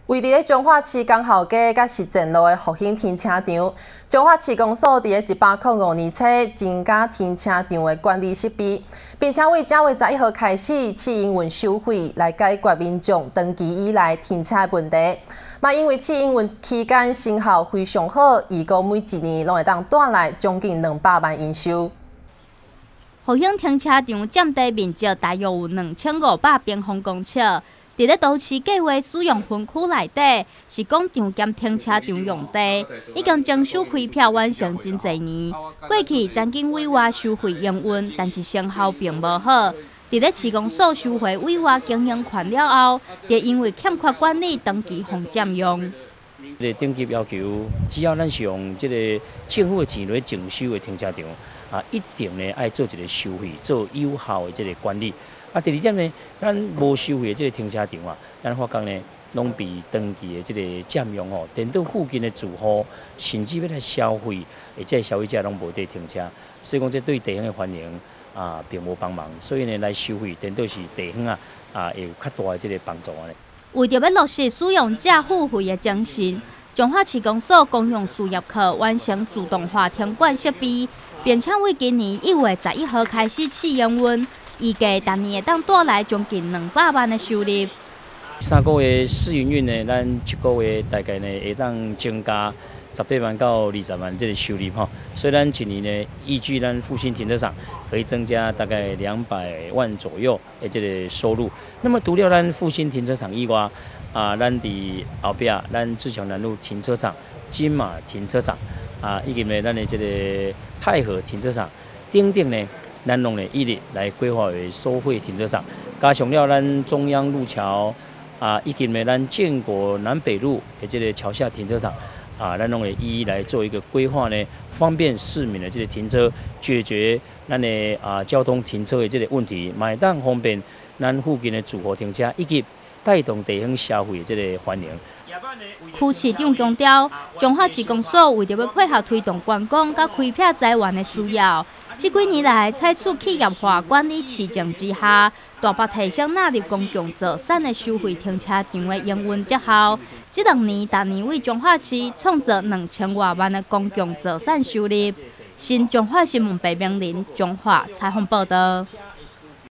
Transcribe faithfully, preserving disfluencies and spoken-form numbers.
位伫咧彰化市江校街甲实践路的复兴停车场，彰化市公所伫咧一百零五年初增加停车场的管理设备，并且为正月十一号开始试营运收费，来解决民众长期以来停车的问题。嘛，因为试营运期间成效非常好，预估每一年拢会当带来将近两百万营收。 复兴停车场占地面积大约有两千五百平方公尺，伫咧都市计划使用分区内底，是广场兼停车场用地，已经征收开票完成真侪年。过去曾经委外收费营运，但是成效并无好。伫咧市公所收回委外经营权了后，就因为欠缺管理，长期互占用。 这个顶级要求，只要咱是用这个政府的钱来征收的停车场，啊，一定呢爱做一个收费，做有效的这个管理。啊，第二点呢，咱无收费的这个停车场啊，咱发觉呢，拢比长期的这个占用哦，连到附近的住户，甚至要来消费，而且消费者拢无地停车，所以讲这对地方的繁荣啊，并无帮忙。所以呢，来收费，连到是地方啊，啊，会有较大的这个帮助啊。 为着要落实使用者付费的精神，彰化市公所公用事业科完成自动化停管设备，并且为今年一月十一号开始试营运，预计逐年会当带来将近两百万的收入。 三个月试营运呢，咱一个月大概呢会当增加十八万到二十万这个收入哈。所以咱今年呢，依据咱复兴停车场可以增加大概两百万左右的这个收入。那么除了咱复兴停车场以外，啊，咱伫后壁咱自强南路停车场、金马停车场啊，以及呢咱的这个太和停车场等等呢，咱拢呢一律来规划为收费停车场，加上了咱中央路桥。 啊，以及呢，咱建国南北路的这个桥下停车场，啊，咱拢会一一来做一个规划呢，方便市民的这个停车，解决咱的啊交通停车的这个问题，买当方便咱附近的住户停车，以及带动地方消费的这个繁荣。 区市长强调，彰化市公所为着要配合推动观光甲开辟资源的需要。 这几年来，采取企业化管理市政之下，大幅提升纳入公共造产的收费停车场的营运绩效。这两年，逐年为彰化市创造两千外万的公共造产收入。新彰化新闻白明林彰化采访报道。